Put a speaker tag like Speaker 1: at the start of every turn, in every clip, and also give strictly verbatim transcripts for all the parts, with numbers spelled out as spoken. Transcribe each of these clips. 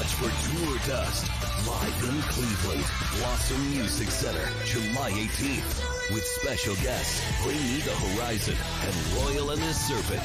Speaker 1: much for Tour Dust, live in Cleveland, Blossom Music Center, July eighteenth. With special guests, Bring Me the Horizon and Royal and the Serpent.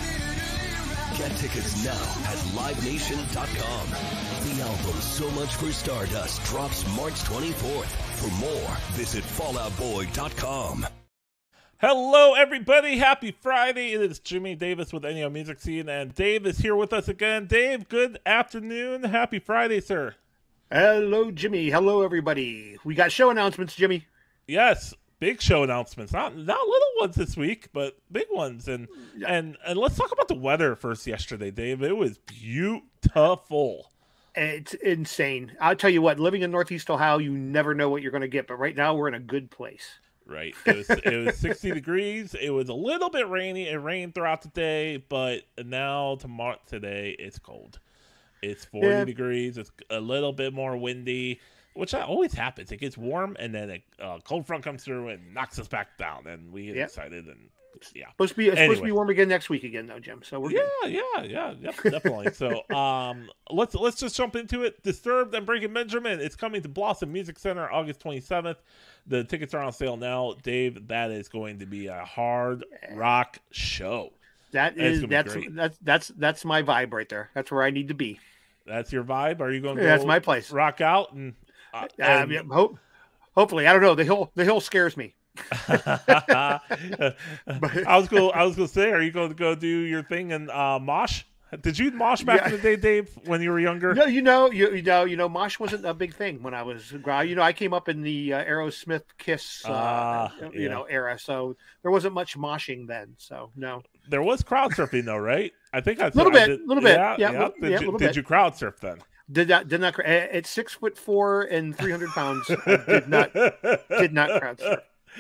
Speaker 1: Get tickets now at live nation dot com. The album So Much for Stardust drops March twenty-fourth. For more, visit fallout boy dot com.
Speaker 2: Hello, everybody. Happy Friday. It is Jimmy Davis with N E O Music Scene, and Dave is here with us again. Dave, good afternoon. Happy Friday, sir.
Speaker 3: Hello, Jimmy. Hello, everybody. We got show announcements, Jimmy.
Speaker 2: Yes, big show announcements. Not not little ones this week, but big ones. And
Speaker 3: Yeah.
Speaker 2: and and let's talk about the weather first yesterday, Dave. It was beautiful.
Speaker 3: It's insane. I'll tell you what, living in Northeast Ohio, you never know what you're going to get. But right now, we're in a good place.
Speaker 2: Right. It was, it was sixty degrees. It was a little bit rainy. It rained throughout the day, but now tomorrow today it's cold. It's forty
Speaker 3: Yeah.
Speaker 2: degrees. It's a little bit more windy, which always happens. It gets warm, and then a uh, cold front comes through and knocks us back down, and we get
Speaker 3: Yep.
Speaker 2: excited. And yeah,
Speaker 3: Supposed to be it's supposed to be
Speaker 2: Anyway.
Speaker 3: warm again next week again, though, Jim. So we're
Speaker 2: yeah,
Speaker 3: good.
Speaker 2: yeah, yeah, yep, definitely. So, um, let's let's just jump into it. Disturbed and Breaking Benjamin. It's coming to Blossom Music Center August twenty-seventh. The tickets are on sale now, Dave. That is going to be a hard rock show.
Speaker 3: That
Speaker 2: It's
Speaker 3: is
Speaker 2: gonna be
Speaker 3: that's
Speaker 2: great.
Speaker 3: that's that's that's my vibe right there. That's where I need to be.
Speaker 2: That's your vibe. Are you going to go
Speaker 3: That's my place.
Speaker 2: rock out and? Uh,
Speaker 3: Uh,
Speaker 2: and-
Speaker 3: yeah, hope, hopefully, I don't know. The hill the hill scares me.
Speaker 2: I was going. I was going to say, are you going to go do your thing in uh, mosh? Did you mosh back
Speaker 3: Yeah.
Speaker 2: in the day, Dave, when you were younger?
Speaker 3: No, you know, you, you know, you know, mosh wasn't a big thing when I was, you know, I came up in the uh, Aerosmith Kiss, uh,
Speaker 2: Ah,
Speaker 3: you
Speaker 2: yeah.
Speaker 3: know, era, so there wasn't much moshing then. So no,
Speaker 2: There was crowd surfing though, right? I think I
Speaker 3: Little
Speaker 2: I
Speaker 3: bit,
Speaker 2: did-
Speaker 3: little bit.
Speaker 2: Yeah,
Speaker 3: Yeah,
Speaker 2: yeah.
Speaker 3: little-
Speaker 2: Did,
Speaker 3: yeah,
Speaker 2: you,
Speaker 3: little
Speaker 2: did
Speaker 3: bit.
Speaker 2: you crowd surf then?
Speaker 3: did not, did not. At six foot four and three hundred pounds, I did not, did not crowd surf.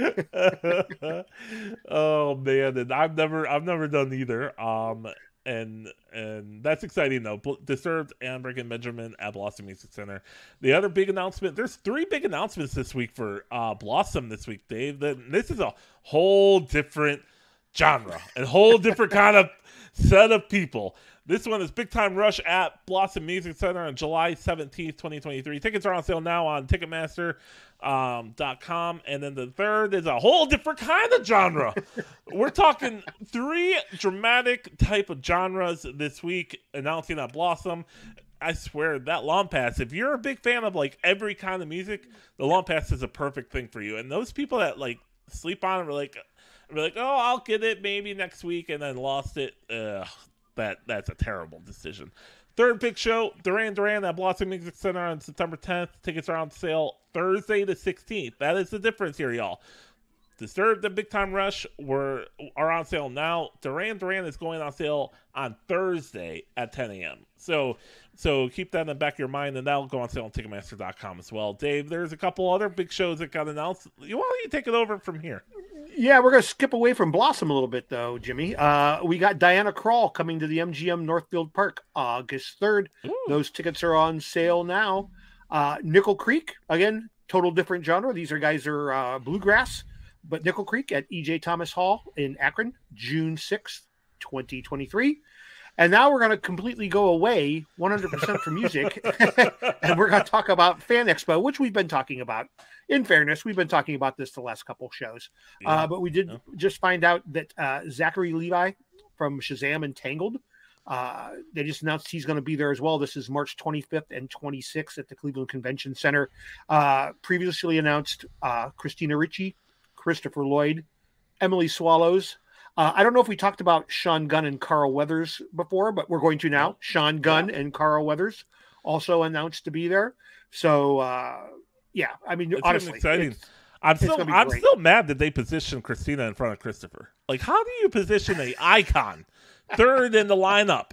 Speaker 2: Oh man, and I've never, I've never done either. Um, and and that's exciting though. Bl- Disturbed and Breaking Benjamin at Blossom Music Center. The other big announcement. There's three big announcements this week for uh, Blossom this week, Dave. Then this is a whole different genre, a whole different kind of set of people. This one is Big Time Rush at Blossom Music Center on July seventeenth, twenty twenty-three. Tickets are on sale now on Ticketmaster um, dot com. And then the third is a whole different kind of genre. We're talking three dramatic type of genres this week announcing at Blossom. I swear that Lawn Pass, if you're a big fan of like every kind of music, the Lawn Pass is a perfect thing for you. And those people that like sleep on it were like, were like, oh, I'll get it maybe next week and then lost it. Ugh. That that's a terrible decision. Third big show, Duran Duran at Blossom Music Center on September tenth. Tickets are on sale Thursday the sixteenth. That is the difference here, y'all. Disturbed and Big Time Rush were are on sale now. Duran Duran is going on sale on Thursday at ten a.m. So so keep that in the back of your mind, and that'll go on sale on Ticketmaster dot com as well. Dave, there's a couple other big shows that got announced. Why don't you take it over from here?
Speaker 3: Yeah, we're going to skip away from Blossom a little bit, though, Jimmy. Uh, we got Diana Krall coming to the M G M Northfield Park August third.
Speaker 2: Ooh.
Speaker 3: Those tickets are on sale now. Uh, Nickel Creek, again, total different genre. These are guys are uh, bluegrass, but Nickel Creek at E J Thomas Hall in Akron, June sixth, twenty twenty-three. And now we're going to completely go away one hundred percent from music, and we're going to talk about Fan Expo, which we've been talking about. In fairness, we've been talking about this the last couple shows.
Speaker 2: Yeah.
Speaker 3: Uh, but we did
Speaker 2: Yeah.
Speaker 3: just find out that uh, Zachary Levi from Shazam and Tangled, uh, they just announced he's going to be there as well. This is March twenty-fifth and twenty-sixth at the Cleveland Convention Center. Uh, previously announced uh, Christina Ricci, Christopher Lloyd, Emily Swallows. Uh, I don't know if we talked about Sean Gunn and Carl Weathers before, but we're going to now.
Speaker 2: Yeah.
Speaker 3: Sean Gunn
Speaker 2: Yeah.
Speaker 3: and Carl Weathers also announced to be there. So, uh, yeah, I mean,
Speaker 2: It's gonna be
Speaker 3: honestly,
Speaker 2: exciting.
Speaker 3: it's-
Speaker 2: I'm
Speaker 3: it's
Speaker 2: still
Speaker 3: gonna be
Speaker 2: I'm
Speaker 3: great.
Speaker 2: still mad that they positioned Christina in front of Christopher. Like, how do you position a icon third in the lineup?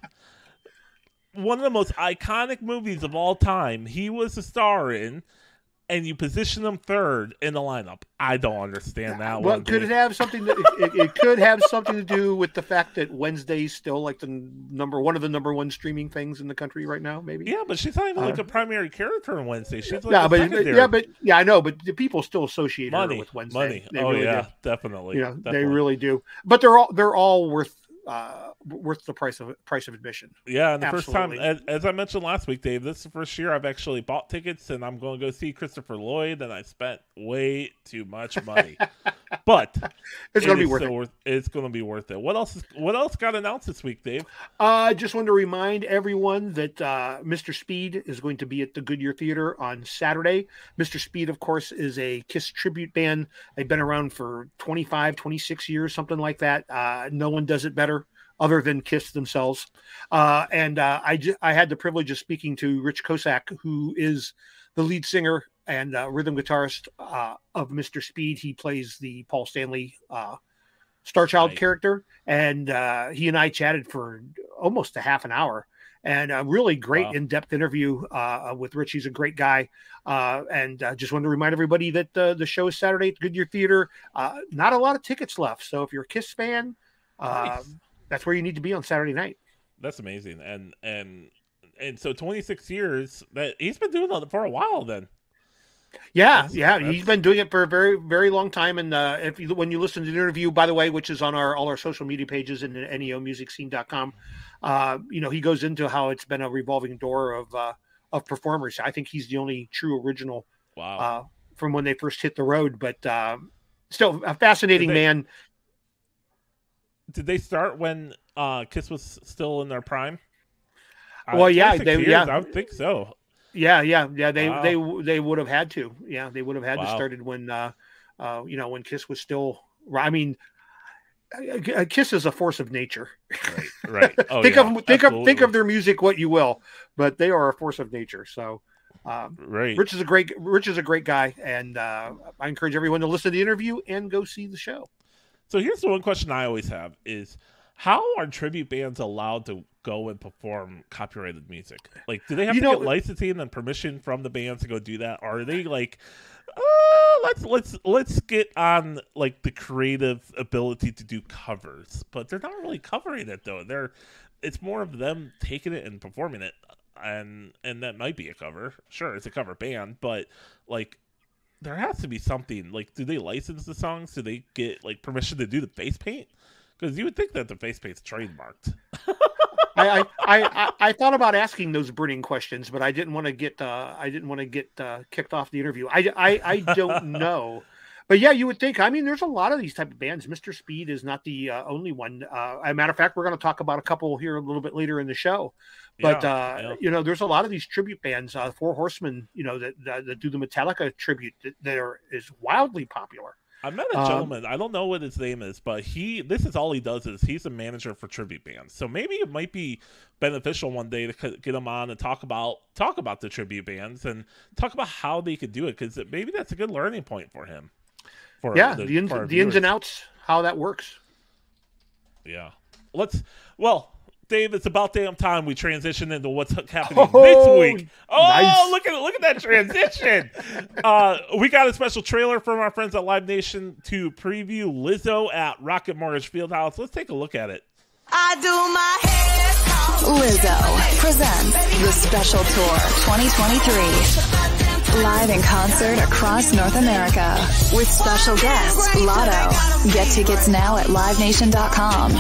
Speaker 2: One of the most iconic movies of all time. He was a star in, and you position him third in the lineup. I don't understand that
Speaker 3: Well,
Speaker 2: one.
Speaker 3: could
Speaker 2: Dave.
Speaker 3: it have something that it, it could have something to do with the fact that Wednesday's still like the number one of the number one streaming things in the country right now? Maybe.
Speaker 2: Yeah, but she's not even like
Speaker 3: Uh,
Speaker 2: a primary character on Wednesday. She's like
Speaker 3: yeah,
Speaker 2: a
Speaker 3: but
Speaker 2: secondary.
Speaker 3: yeah, but yeah, I know, but the people still associate
Speaker 2: money
Speaker 3: her with Wednesday.
Speaker 2: money.
Speaker 3: They
Speaker 2: Oh
Speaker 3: really
Speaker 2: yeah,
Speaker 3: do.
Speaker 2: definitely.
Speaker 3: You know,
Speaker 2: definitely.
Speaker 3: they really do. But they're all they're all worth uh, worth the price of price of admission.
Speaker 2: Yeah, and the
Speaker 3: Absolutely.
Speaker 2: first time, as, as I mentioned last week, Dave, this is the first year I've actually bought tickets, and I'm going to go see Christopher Lloyd, and I spent way too much money, but
Speaker 3: It's
Speaker 2: it
Speaker 3: going to be
Speaker 2: is
Speaker 3: worth
Speaker 2: so
Speaker 3: it.
Speaker 2: worth. It's going to be worth it. What else? Is, what else got announced this week, Dave?
Speaker 3: I uh, just wanted to remind everyone that uh, Mister Speed is going to be at the Goodyear Theater on Saturday. Mister Speed, of course, is a Kiss tribute band. They've been around for twenty-five, twenty-six years, something like that. Uh, no one does it better other than Kiss themselves. Uh, and uh, I, j- I had the privilege of speaking to Rich Kosak, who is the lead singer and uh, rhythm guitarist uh, of Mister Speed. He plays the Paul Stanley uh, Star Child
Speaker 2: Nice.
Speaker 3: character. And uh, he and I chatted for almost a half an hour. And a really great
Speaker 2: Wow.
Speaker 3: in-depth interview uh, with Rich. He's a great guy. Uh, and uh, just wanted to remind everybody that uh, the show is Saturday at Goodyear Theater. Uh, not a lot of tickets left. So if you're a Kiss fan, uh,
Speaker 2: Nice.
Speaker 3: that's where you need to be on Saturday night.
Speaker 2: That's amazing, and and and so twenty-six years that he's been doing that for a while. Then
Speaker 3: Yeah,
Speaker 2: That's-
Speaker 3: yeah,
Speaker 2: that's-
Speaker 3: he's been doing it for a very, very long time. And uh, if you, when you listen to the interview, by the way, which is on our all our social media pages and N E O music scene dot com, uh, you know, he goes into how it's been a revolving door of uh, of performers. I think he's the only true original
Speaker 2: wow,
Speaker 3: uh, from when they first hit the road. But uh, still, a fascinating
Speaker 2: Did they-
Speaker 3: man.
Speaker 2: did they start when uh, Kiss was still in their prime? Uh,
Speaker 3: Well, yeah,
Speaker 2: twenty-six
Speaker 3: they-
Speaker 2: years,
Speaker 3: yeah.
Speaker 2: I would think so.
Speaker 3: Yeah, yeah, yeah. They
Speaker 2: Wow.
Speaker 3: they they would have had to. Yeah, they would have had to
Speaker 2: Wow.
Speaker 3: started when uh, uh, you know, when Kiss was still. I mean, uh, Kiss is a force of nature.
Speaker 2: Right, right. Oh,
Speaker 3: think
Speaker 2: yeah,
Speaker 3: of think of think
Speaker 2: absolutely.
Speaker 3: of their music what you will, but they are a force of nature. So, um,
Speaker 2: right.
Speaker 3: Rich is a great Rich is a great guy, and uh, I encourage everyone to listen to the interview and go see the show.
Speaker 2: So here's the one question I always have: is how are tribute bands allowed to go and perform copyrighted music? Like, do they have
Speaker 3: You
Speaker 2: to
Speaker 3: know-
Speaker 2: get licensing and permission from the bands to go do that? Or are they like, oh, let's let's let's get on like the creative ability to do covers, but they're not really covering it though. They're it's more of them taking it and performing it, and and that might be a cover. Sure, it's a cover band, but like. There has to be something like, do they license the songs? Do they get like permission to do the face paint? Because you would think that the face paint's trademarked.
Speaker 3: I, I, I, I thought about asking those burning questions, but I didn't want to get uh, I didn't want to get uh, kicked off the interview. I, I, I don't know, but yeah, you would think. I mean, there's a lot of these type of bands. Mister Speed is not the uh, only one. Uh, as a matter of fact, we're going to talk about a couple here a little bit later in the show. But
Speaker 2: Yeah,
Speaker 3: uh,
Speaker 2: yeah.
Speaker 3: you know, there's a lot of these tribute bands, uh, Four Horsemen, you know, that, that that do the Metallica tribute that, that are is wildly popular.
Speaker 2: I met a
Speaker 3: Um,
Speaker 2: gentleman. I don't know what his name is, but he. This is all he does is he's a manager for tribute bands. So maybe it might be beneficial one day to c- get him on and talk about talk about the tribute bands and talk about how they could do it, because maybe that's a good learning point for him. For
Speaker 3: Yeah, the, ins,
Speaker 2: for our
Speaker 3: the ins and
Speaker 2: viewers.
Speaker 3: outs, how that works.
Speaker 2: Yeah. Let's. Well, Dave, it's about damn time we transition into what's happening
Speaker 3: Oh,
Speaker 2: this week. Oh,
Speaker 3: nice.
Speaker 2: look at look at that transition. uh, we got a special trailer from our friends at Live Nation to preview Lizzo at Rocket Mortgage Fieldhouse. Let's take a look at it.
Speaker 4: I do my hair.
Speaker 5: Lizzo presents the Special Tour twenty twenty-three. Live in concert across North America with special guest Lotto. Get tickets now at live nation dot com.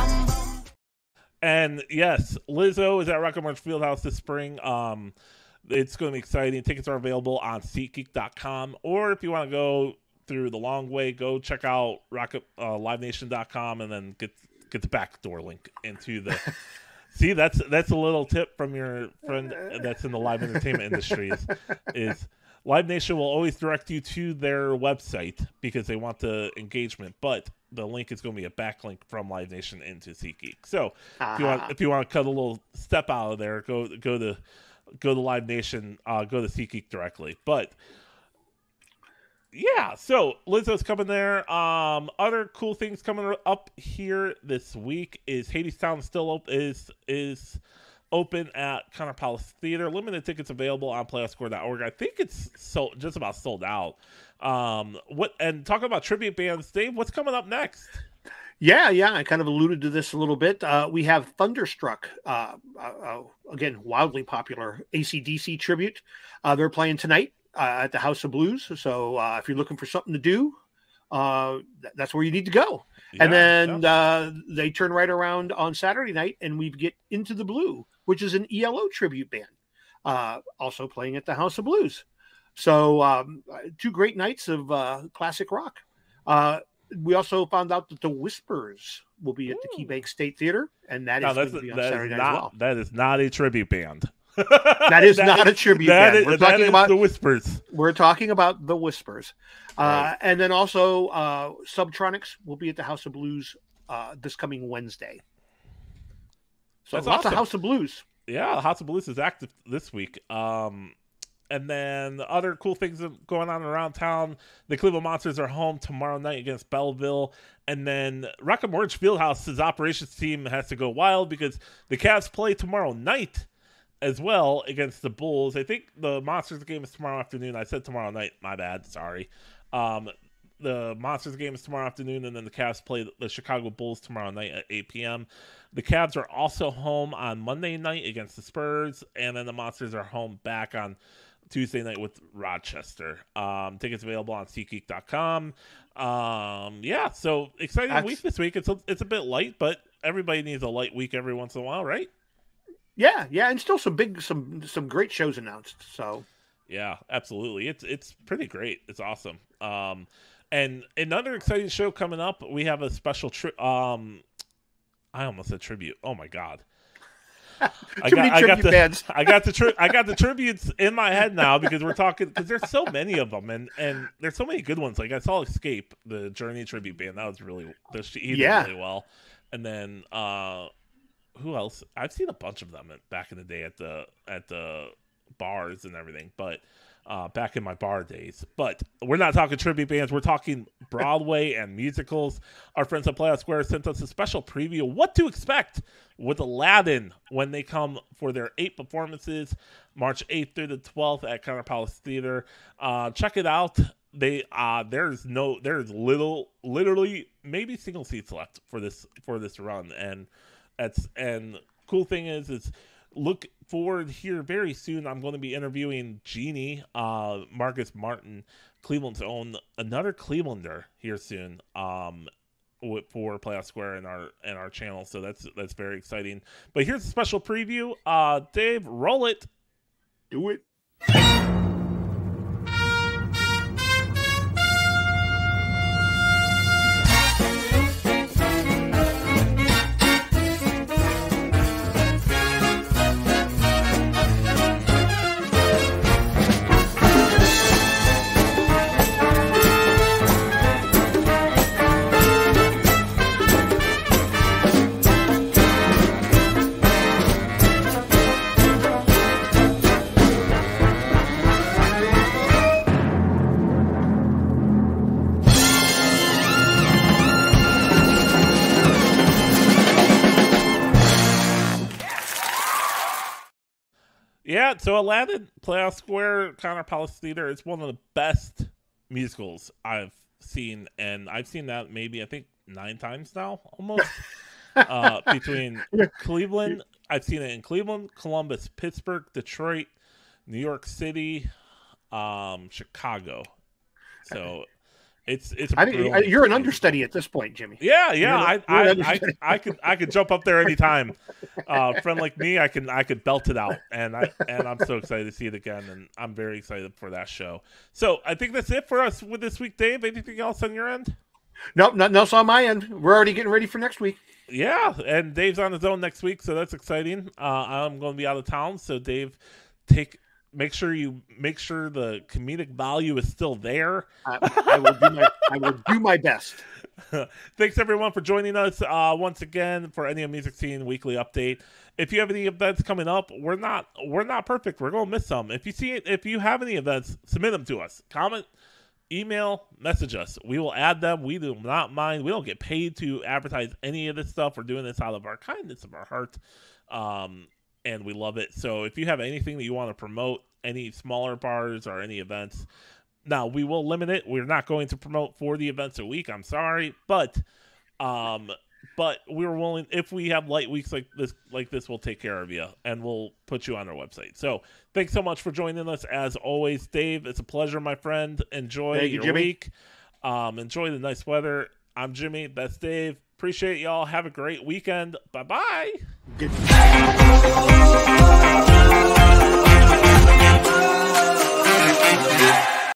Speaker 2: And yes, Lizzo is at Rocket Mortgage Fieldhouse this spring. Um, it's going to be exciting. Tickets are available on SeatGeek dot com, or if you want to go through the long way, go check out Rocket uh, live nation dot com and then get get the backdoor link into the. See, that's that's a little tip from your friend that's in the live entertainment industry. Is, is Live Nation will always direct you to their website because they want the engagement, but the link is going to be a backlink from Live Nation into SeatGeek. So if you want, if you want to cut a little step out of there, go go to go to Live Nation, uh, go to SeatGeek directly. But yeah, so Lizzo's coming there. Um, other cool things coming up here this week is Hadestown still op- is is open at Connor Palace Theater. Limited tickets available on play off score dot org. I think it's so just about sold out. Um, what and talking about tribute bands, Dave, what's coming up next?
Speaker 3: Yeah, yeah, I kind of alluded to this a little bit. Uh, we have Thunderstruck, uh, uh, uh, again, wildly popular A C D C tribute. Uh, they're playing tonight uh, at the House of Blues. So uh, if you're looking for something to do uh, th- that's where you need to go.
Speaker 2: Yeah,
Speaker 3: and then
Speaker 2: yeah.
Speaker 3: uh, they turn right around on Saturday night, and we get Into the Blue, which is an E L O tribute band, uh, also playing at the House of Blues. So um, two great nights of uh, classic rock. Uh, we also found out that the Whispers will be at the
Speaker 2: Ooh.
Speaker 3: KeyBank State Theater, and that
Speaker 2: No,
Speaker 3: is
Speaker 2: that's
Speaker 3: going to be on
Speaker 2: that is
Speaker 3: Saturday night
Speaker 2: not
Speaker 3: as well.
Speaker 2: that is not a tribute band.
Speaker 3: That is not a tribute
Speaker 2: that
Speaker 3: band.
Speaker 2: is-
Speaker 3: We're
Speaker 2: that
Speaker 3: talking
Speaker 2: is
Speaker 3: about
Speaker 2: the Whispers.
Speaker 3: We're talking about the Whispers. Uh,
Speaker 2: Right.
Speaker 3: And then also uh, Subtronics will be at the House of Blues uh, this coming Wednesday. So
Speaker 2: That's
Speaker 3: lots
Speaker 2: awesome.
Speaker 3: of House of Blues.
Speaker 2: Yeah, House of Blues is active this week. Um, and then other cool things going on around town. The Cleveland Monsters are home tomorrow night against Belleville. And then Rocket Mortgage Fieldhouse's operations team has to go wild because the Cavs play tomorrow night as well against the Bulls. I think the Monsters game is tomorrow afternoon. I said tomorrow night. My bad. Sorry. Um, the Monsters game is tomorrow afternoon, and then the Cavs play the Chicago Bulls tomorrow night at eight p.m. The Cavs are also home on Monday night against the Spurs, and then the Monsters are home back on Tuesday night with Rochester. Um, tickets available on SeatGeek dot com. Um, yeah, so exciting
Speaker 3: That's-
Speaker 2: week this week. It's a, it's a bit light, but everybody needs a light week every once in a while, right?
Speaker 3: Yeah, yeah, and still some big, some some great shows announced. So
Speaker 2: Yeah, absolutely. It's it's pretty great. It's awesome. Um, and another exciting show coming up. We have a special tri- um, I almost said tribute. Oh my god. I
Speaker 3: Too
Speaker 2: got,
Speaker 3: many
Speaker 2: I got
Speaker 3: tribute
Speaker 2: the,
Speaker 3: bands.
Speaker 2: I got the tri- I got the tributes in my head now because we're talking because there's so many of them and and there's so many good ones. Like I saw Escape, the Journey tribute band. That was really the, he did
Speaker 3: Yeah.
Speaker 2: really well. And then uh, who else? I've seen a bunch of them at, back in the day at the at the bars and everything, but uh, back in my bar days. But we're not talking tribute bands. We're talking Broadway and musicals. Our friends at Playhouse Square sent us a special preview of what to expect with Aladdin when they come for their eight performances, March eighth through the twelfth at Counter Palace Theater. Uh, check it out. They uh, there's no there's little literally maybe single seats left for this for this run, and that's and cool thing is is look forward here very soon. I'm going to be interviewing Jeannie, uh, Marcus Martin, Cleveland's own, another Clevelander here soon. Um, with, for Playhouse Square and our and our channel, so that's that's very exciting. But here's a special preview. Uh, Dave, roll it.
Speaker 3: do it.
Speaker 2: Yeah, so Aladdin, Playhouse Square, Counter Palace Theater, it's one of the best musicals I've seen, and I've seen that maybe, I think, nine times now, almost, uh, between Cleveland, I've seen it in Cleveland, Columbus, Pittsburgh, Detroit, New York City, um, Chicago. So it's it's. a
Speaker 3: I think
Speaker 2: brilliant
Speaker 3: you're an
Speaker 2: musical.
Speaker 3: understudy at this point, Jimmy.
Speaker 2: Yeah,
Speaker 3: You're
Speaker 2: yeah,
Speaker 3: an-
Speaker 2: I,
Speaker 3: you're
Speaker 2: I,
Speaker 3: an
Speaker 2: I,
Speaker 3: understudy.
Speaker 2: I could, I could jump up there anytime. Uh, a friend like me, I can, I could belt it out, and I, and I'm so excited to see it again, and I'm very excited for that show. So I think that's it for us with this week, Dave. Anything else on your end?
Speaker 3: Nope, nothing else on my end. We're already getting ready for next week.
Speaker 2: Yeah, and Dave's on his own next week, so that's exciting. Uh, I'm going to be out of town, so Dave, take. Make sure you make sure the comedic value is still there.
Speaker 3: I, I will do my I will do my best.
Speaker 2: Thanks everyone for joining us uh, once again for Any Music Scene Weekly Update. If you have any events coming up, we're not we're not perfect. We're gonna miss some. If you see it, if you have any events, submit them to us. Comment, email, message us. We will add them. We do not mind. We don't get paid to advertise any of this stuff. We're doing this out of our kindness of our heart. Um, and we love it. So if you have anything that you want to promote, any smaller bars or any events, now we will limit it. We're not going to promote forty events a week. I'm sorry, but um, but we're willing. If we have light weeks like this, like this, we'll take care of you and we'll put you on our website. So thanks so much for joining us. As always, Dave, it's a pleasure, my friend. Enjoy
Speaker 3: Thank you,
Speaker 2: your
Speaker 3: Jimmy.
Speaker 2: week. Um, enjoy the nice weather. I'm Jimmy. That's Dave. Appreciate y'all. Have a great weekend. Bye bye.
Speaker 3: Good.